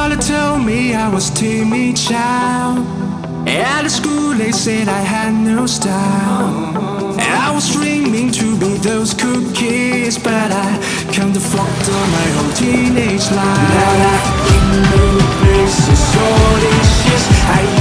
mother told me I was timid child. At the school they said I had no style. I was dreaming to be those cookies, but I can't afford my whole teenage life. Now I've been many places all these years.